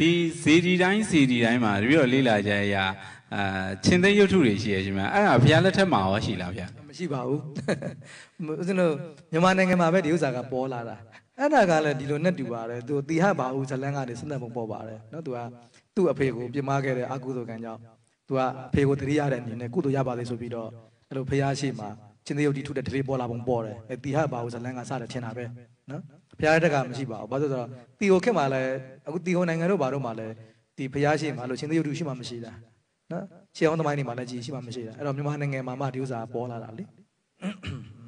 ဒီစီဒီတိုင်းမှာတပည့်တော်လေးလာကြရချင်းသိရုပ်ထုတွေရှိရရှင်ဗျအဲ့ဒါဘုရားလက်ထက်မှာရောရှိလားဗျာမရှိပါဘူးဦးဇင်းတို့မြန်မာနိုင်ငံမှာပဲဒီဥစ္စာကပေါ်လာတာအဲ့ဒါကလည်းဒီလိုနဲ့တူပါတယ်သူတီဟဘာဦးဇလန်းကနေစနက်ပုံပေါ်ပါတယ်နော်သူကအဖေကိုပြမခဲ့တဲ့အကုသိုလ်ကံကြောင့်သူကအဖေကိုတတိရတဲ့အနေနဲ့ကုသိုလ်ရပါလေဆိုပြီးတော့အဲ့လိုဖျားရှိမှာချင်းသိရုပ်တီထုတဲ့တလေးပေါ်လာပုံပေါ်တယ်အဲ့တီဟဘာဦးဇလန်းကစတယ်ထင်တာပဲနော်ဘုရားတက်ကမရှိပါဘူးဘာလို့ဆိုတော့တီကိုခက်မှာလဲအခုတီဟိုနိုင်ငံတို့ဘာတို့မှာလဲဒီဘုရားရှိမှာလို့ချင်းသိရုပ်ထုရှိမှမရှိတာနော်ရှေးအောင်သမိုင်းတွေမှာလည်းကြည်ရှိမှမရှိတာအဲ့တော့မြန်မာနိုင်ငံမှာမှဒီဥစ္စာပေါ်လာတာလေ